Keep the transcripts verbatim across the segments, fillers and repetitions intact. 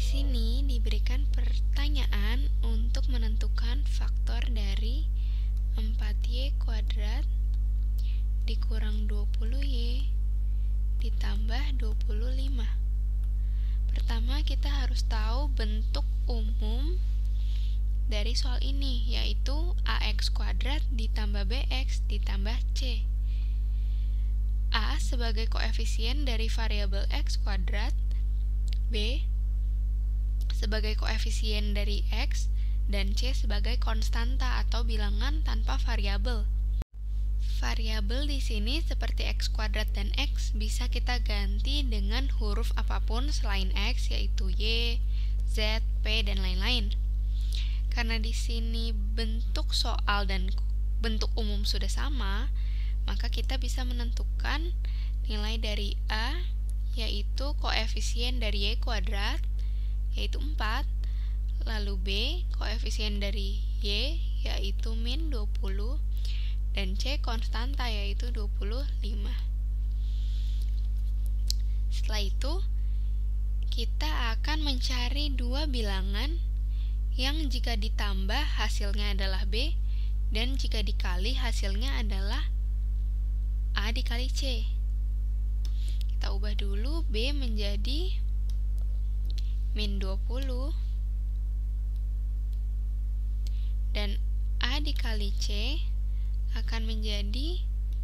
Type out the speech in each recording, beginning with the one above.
sini diberikan pertanyaan untuk menentukan faktor dari empat y kuadrat dikurang dua puluh y ditambah dua puluh lima. Pertama, kita harus tahu bentuk umum dari soal ini, yaitu ax kuadrat ditambah bx ditambah c. A sebagai koefisien dari variabel x kuadrat, b sebagai koefisien dari x, dan c sebagai konstanta atau bilangan tanpa variabel. Variabel di sini seperti x kuadrat dan x bisa kita ganti dengan huruf apapun selain x, yaitu y, z, p, dan lain-lain. Karena di sini bentuk soal dan bentuk umum sudah sama, maka kita bisa menentukan nilai dari A, yaitu koefisien dari y kuadrat, yaitu empat, lalu B, koefisien dari y, yaitu min dua puluh, dan C konstanta, yaitu dua puluh lima. Setelah itu, kita akan mencari dua bilangan yang jika ditambah hasilnya adalah B, dan jika dikali hasilnya adalah A dikali C. Kita ubah dulu B menjadi min dua puluh, dan A dikali C akan menjadi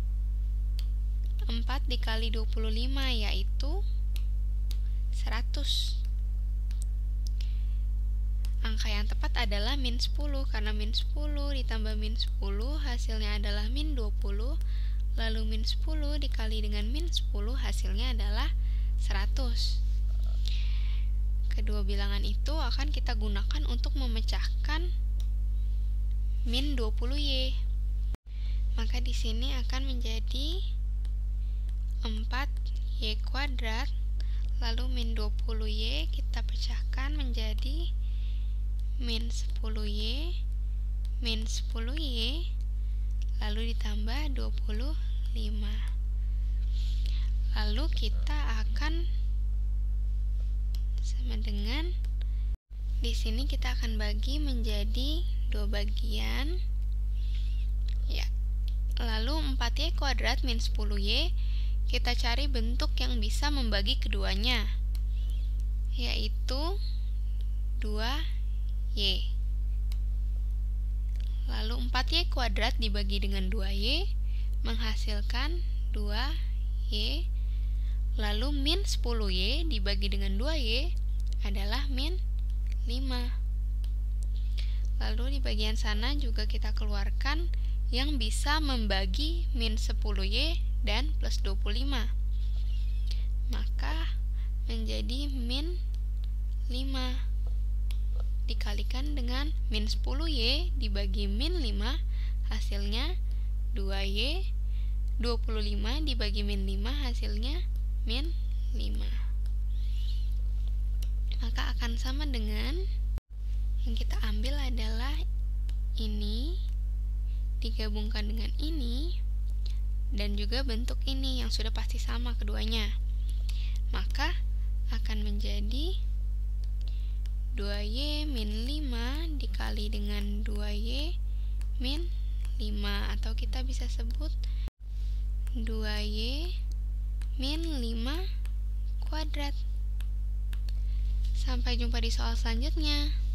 empat dikali dua puluh lima, yaitu seratus. Angka yang tepat adalah min sepuluh, karena min sepuluh ditambah min sepuluh hasilnya adalah min dua puluh, lalu min sepuluh dikali dengan min sepuluh hasilnya adalah seratus. Kedua bilangan itu akan kita gunakan untuk memecahkan min dua puluh y. Maka di sini akan menjadi empat y kuadrat, lalu min dua puluh y kita pecahkan menjadi min sepuluh y, min sepuluh y, lalu ditambah dua puluh lima. Lalu kita akan sama dengan, di sini kita akan bagi menjadi dua bagian. Ya. Lalu empat y kuadrat min sepuluh y, kita cari bentuk yang bisa membagi keduanya, yaitu dua y. Lalu empat y kuadrat dibagi dengan dua y menghasilkan dua y. Lalu min sepuluh y dibagi dengan dua y adalah min lima. Lalu di bagian sana juga kita keluarkan yang bisa membagi min sepuluh y dan plus dua puluh lima. Maka menjadi min lima dikalikan dengan min sepuluh y dibagi min lima, hasilnya dua y. dua puluh lima dibagi min lima hasilnya min lima. Maka akan sama dengan yang kita ambil adalah ini digabungkan dengan ini, dan juga bentuk ini yang sudah pasti sama keduanya. Maka akan menjadi dua y min lima dikali dengan dua y min lima, atau kita bisa sebut dua y min lima kuadrat. Sampai jumpa di soal selanjutnya.